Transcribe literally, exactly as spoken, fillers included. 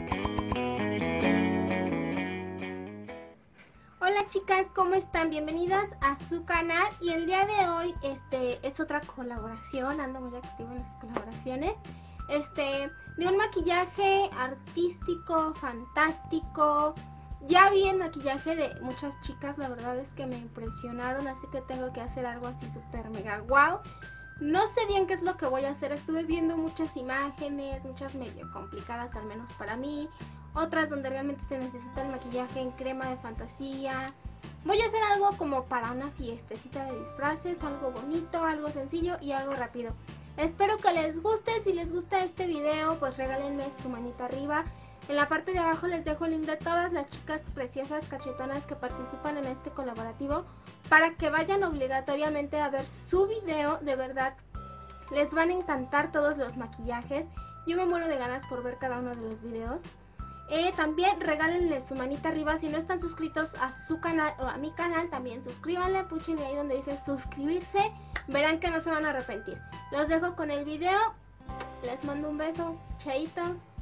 Hola chicas, ¿cómo están? Bienvenidas a su canal y el día de hoy este es otra colaboración, ando muy activa en las colaboraciones, este de un maquillaje artístico, fantástico. Ya vi el maquillaje de muchas chicas, la verdad es que me impresionaron, así que tengo que hacer algo así súper mega wow. No sé bien qué es lo que voy a hacer, estuve viendo muchas imágenes, muchas medio complicadas al menos para mí, otras donde realmente se necesita el maquillaje en crema de fantasía. Voy a hacer algo como para una fiestecita de disfraces, algo bonito, algo sencillo y algo rápido. Espero que les guste, si les gusta este video pues regálenme su manita arriba. En la parte de abajo les dejo el link de todas las chicas preciosas cachetonas que participan en este colaborativo para que vayan obligatoriamente a ver su video. De verdad, les van a encantar todos los maquillajes. Yo me muero de ganas por ver cada uno de los videos. Eh, también regálenle su manita arriba. Si no están suscritos a su canal o a mi canal, también suscríbanle, puchen ahí donde dice suscribirse. Verán que no se van a arrepentir. Los dejo con el video. Les mando un beso. Chaito.